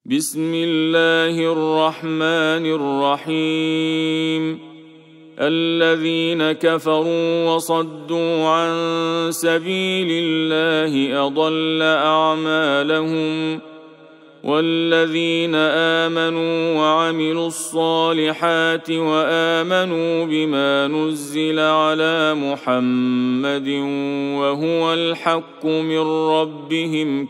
بسم الله الرحمن الرحيم. الذين كفروا وصدوا عن سبيل الله أضل أعمالهم، والذين آمنوا وعملوا الصالحات وآمنوا بما نزل على محمد وهو الحق من ربهم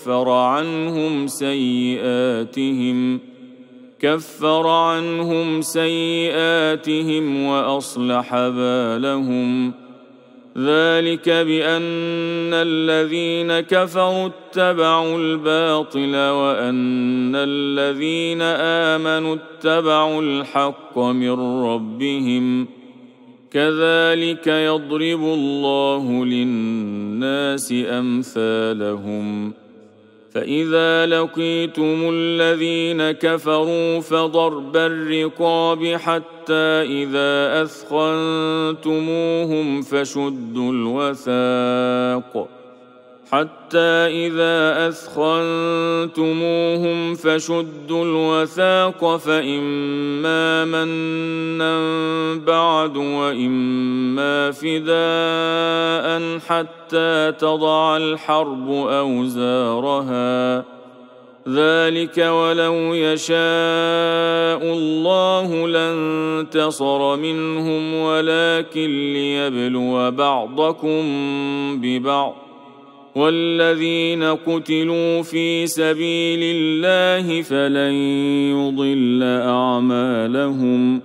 كفر عنهم سيئاتهم وأصلح بالهم. ذلك بأن الذين كفروا اتبعوا الباطل وأن الذين آمنوا اتبعوا الحق من ربهم. كذلك يضرب الله للناس أمثالهم. فإذا لقيتم الذين كفروا فضرب الرقاب حتى إذا أثخنتموهم فشدوا الوثاق فإما منا بعد وإما فداء حتى تضع الحرب أوزارها. ذلك ولو يشاء الله لانتصر منهم ولكن ليبلو بعضكم ببعض. والذين قتلوا في سبيل الله فلن يضل أعمالهم،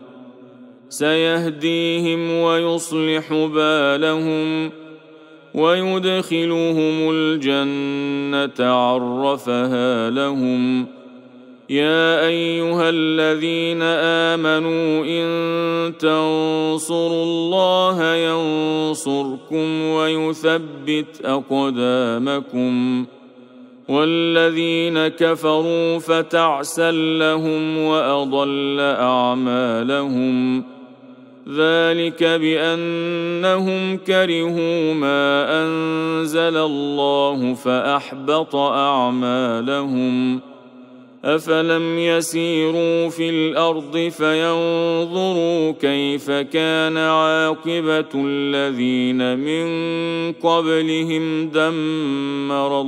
سيهديهم ويصلح بالهم ويدخلهم الجنة عرفها لهم. يا أيها الذين آمنوا إن تنصروا الله ينصركم ويثبت أقدامكم. والذين كفروا فتعسا لهم وأضل أعمالهم. ذلك بأنهم كرهوا ما أنزل الله فأحبط أعمالهم. أفلم يسيروا في الأرض فينظروا كيف كان عاقبة الذين من قبلهم دمر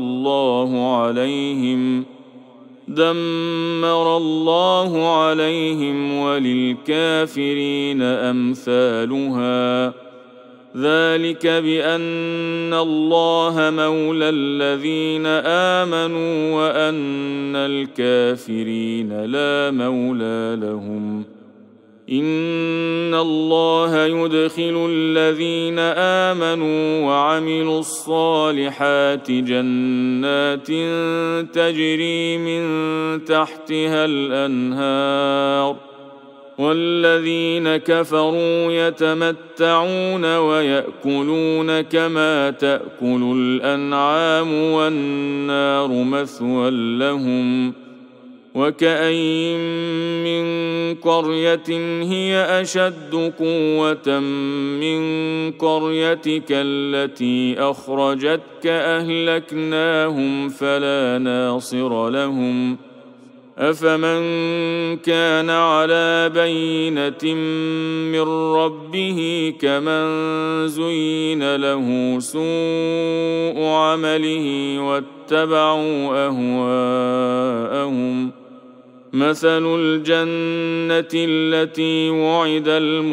الله عليهم وللكافرين أمثالها. ذلك بأن الله مولى الذين آمنوا وأن الكافرين لا مولى لهم. إن الله يدخل الذين آمنوا وعملوا الصالحات جنات تجري من تحتها الأنهار، والذين كفروا يتمتعون ويأكلون كما تأكل الأنعام والنار مثوى لهم. وكأين من قرية هي أشد قوة من قريتك التي أخرجتك أهلكناهم فلا ناصر لهم. أفمن كان على بينة من ربه كمن زين له سوء عمله واتبعوا أهواءهم. مثل الجنة التي وعد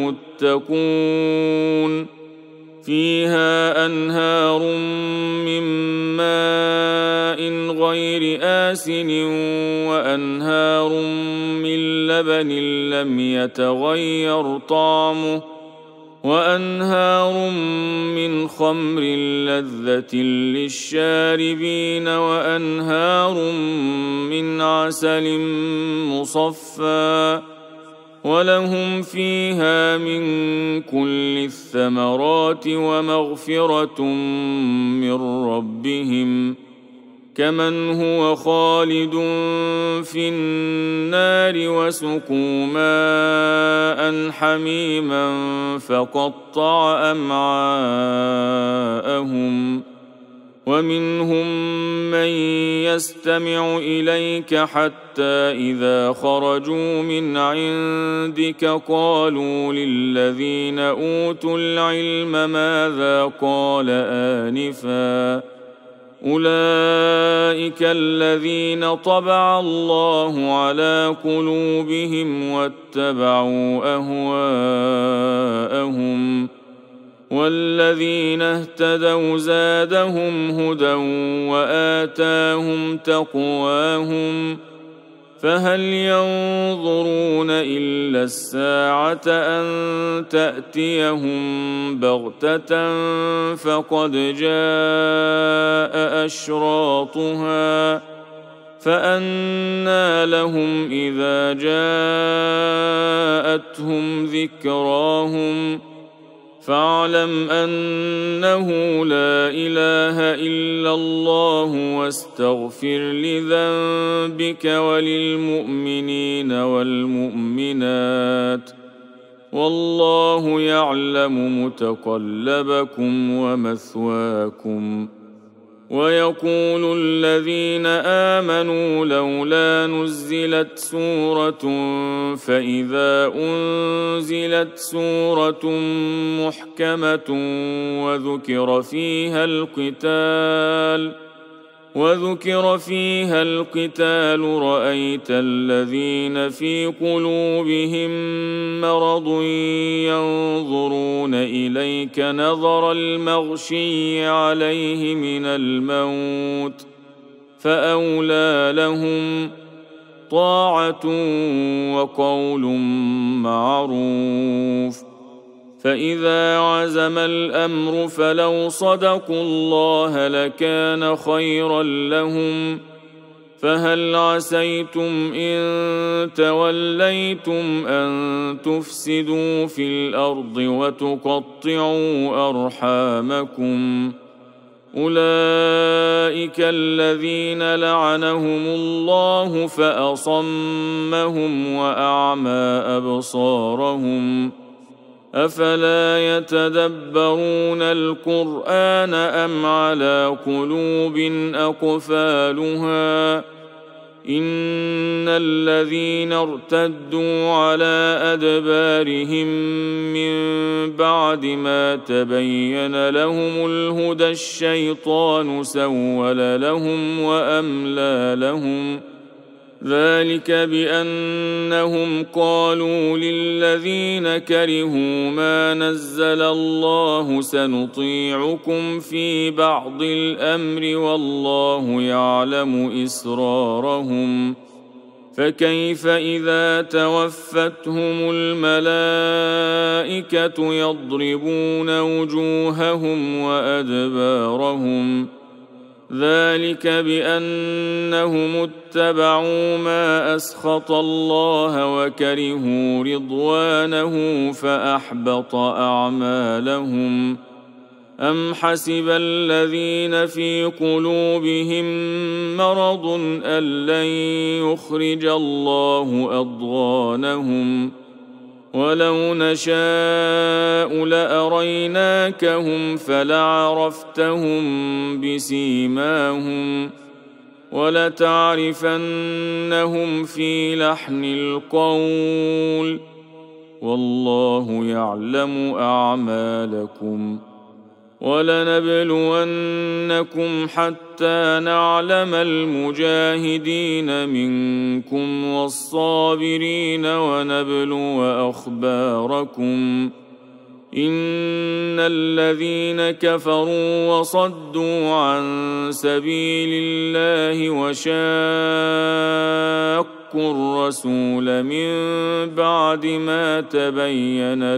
المتقون فيها أنهار من ماء غير آسن وأنهار من لبن لم يتغير طعمه وأنهار من خمر لذة للشاربين وأنهار من عسل مصفى ولهم فيها من كل الثمرات ومغفرة من ربهم كمن هو خالد في النار وسقوا ماء حميما فقطع أمعاءهم ومنهم من يستمع إليك حتى إذا خرجوا من عندك قالوا للذين أوتوا العلم ماذا قال آنفا أولئك الذين طبع الله على قلوبهم واتبعوا أهواءهم والذين اهتدوا زادهم هدى وآتاهم تقواهم فهل ينظرون إلا الساعة أن تأتيهم بغتة فقد جاء أشراطها فأنى لهم إذا جاءتهم ذكراهم فاعلم أنه لا إله إلا الله واستغفر لذنبك وللمؤمنين والمؤمنات والله يعلم متقلبكم ومثواكم. ويقول الذين آمنوا لولا نزلت سورة فإذا أنزلت سورة محكمة وذكر فيها القتال رأيت الذين في قلوبهم مرض ينظرون إليك نظر المغشي عليه من الموت فأولى لهم طاعة وقول معروف. فإذا عزم الأمر فلو صدقوا الله لكان خيرا لهم فهل عسيتم إن توليتم أن تفسدوا في الأرض وتقطعوا أرحامكم أولئك الذين لعنهم الله فأصمهم وأعمى أبصارهم أفلا يتدبرون القرآن أم على قلوب أقفالها إن الذين ارتدوا على أدبارهم من بعد ما تبين لهم الهدى الشيطان سول لهم وأملى لهم ذلك بأنهم قالوا للذين كرهوا ما نزل الله سنطيعكم في بعض الأمر والله يعلم إسرارهم فكيف إذا توفتهم الملائكة يضربون وجوههم وأدبارهم ذلك بأنهم اتبعوا ما أسخط الله وكرهوا رضوانه فأحبط أعمالهم أم حسب الذين في قلوبهم مرض أن لن يخرج الله أضغانهم ولو نشاء لأريناكهم فلعرفتهم بسيماهم ولتعرفنهم في لحن القول والله يعلم أعمالكم ولنبلونكم حتى نعلم المجاهدين منكم والصابرين ونبلو أخباركم إن الذين كفروا وصدوا عن سبيل الله وشاقوا الرسول من بعد ما تبين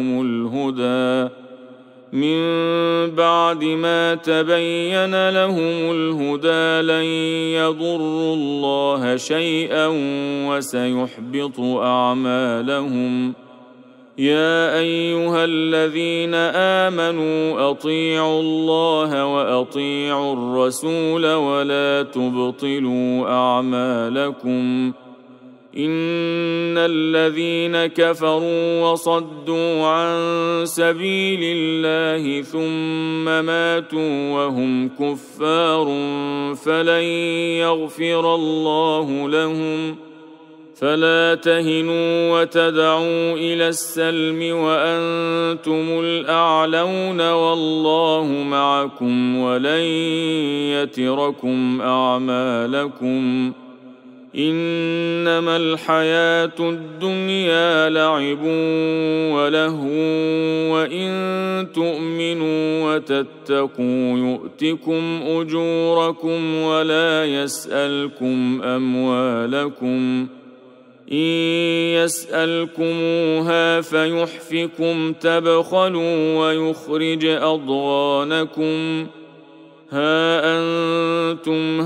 لهم الهدى لن يضروا الله شيئا وسيحبط أعمالهم يا أيها الذين آمنوا أطيعوا الله وأطيعوا الرسول ولا تبطلوا أعمالكم إن الذين كفروا وصدوا عن سبيل الله ثم ماتوا وهم كفار فلن يغفر الله لهم. فلا تهنوا وتدعوا إلى السلم وأنتم الأعلون والله معكم ولن يتركم أعمالكم. إنما الحياة الدنيا لعب ولهو وإن تؤمنوا وتتقوا يؤتكم أجوركم ولا يسألكم أموالكم. إن يسألكموها فيحفكم تبخلوا ويخرج أضغانكم. ها أنتم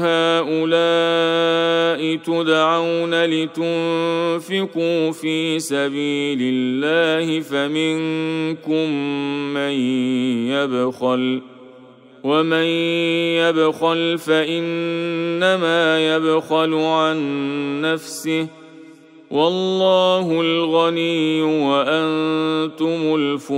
هؤلاء تدعون لتنفقوا في سبيل الله فمنكم من يبخل ومن يبخل فإنما يبخل عن نفسه والله الغني وأنتم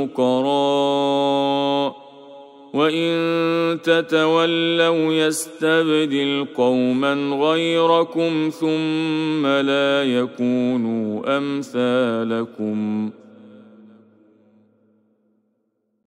الفقراء وإن تتولوا يستبدل قوما غيركم ثم لا يكونوا أمثالكم.